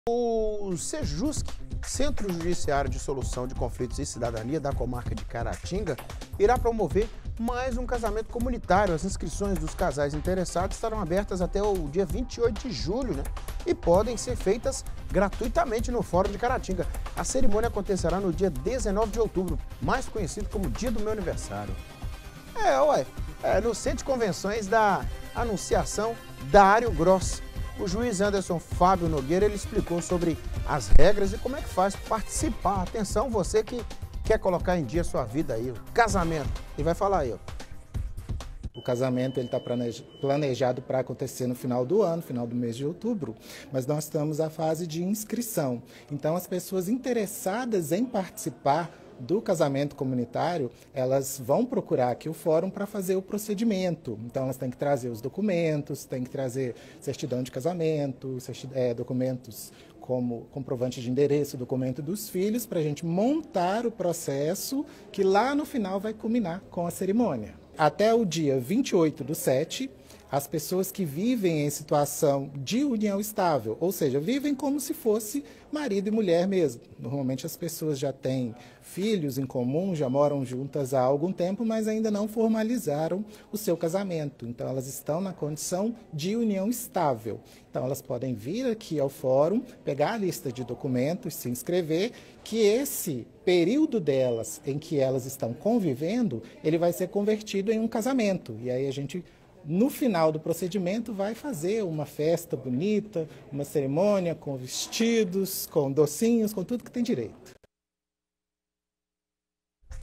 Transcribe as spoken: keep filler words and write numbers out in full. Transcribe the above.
O Sejusc, Centro Judiciário de Solução de Conflitos e Cidadania da comarca de Caratinga, irá promover mais um casamento comunitário. As inscrições dos casais interessados estarão abertas até o dia vinte e oito de julho, né? E podem ser feitas gratuitamente no Fórum de Caratinga. A cerimônia acontecerá no dia dezenove de outubro, mais conhecido como dia do meu aniversário. É, ué, é no Centro de Convenções da Anunciação Dário Gross. O juiz Anderson Fábio Nogueira, ele explicou sobre as regras e como é que faz para participar. Atenção, você que quer colocar em dia a sua vida aí, o casamento. E vai falar aí, ó. O casamento ele está planejado para acontecer no final do ano, final do mês de outubro, mas nós estamos na fase de inscrição. Então, as pessoas interessadas em participar do casamento comunitário, elas vão procurar aqui o fórum para fazer o procedimento. Então, elas têm que trazer os documentos, têm que trazer certidão de casamento, é, documentos como comprovante de endereço, documento dos filhos, para a gente montar o processo que lá no final vai culminar com a cerimônia. Até o dia vinte e oito do sete, as pessoas que vivem em situação de união estável, ou seja, vivem como se fosse marido e mulher mesmo. Normalmente as pessoas já têm filhos em comum, já moram juntas há algum tempo, mas ainda não formalizaram o seu casamento. Então elas estão na condição de união estável. Então elas podem vir aqui ao fórum, pegar a lista de documentos, se inscrever, que esse período delas em que elas estão convivendo, ele vai ser convertido em um casamento. E aí a gente, no final do procedimento, vai fazer uma festa bonita, uma cerimônia com vestidos, com docinhos, com tudo que tem direito.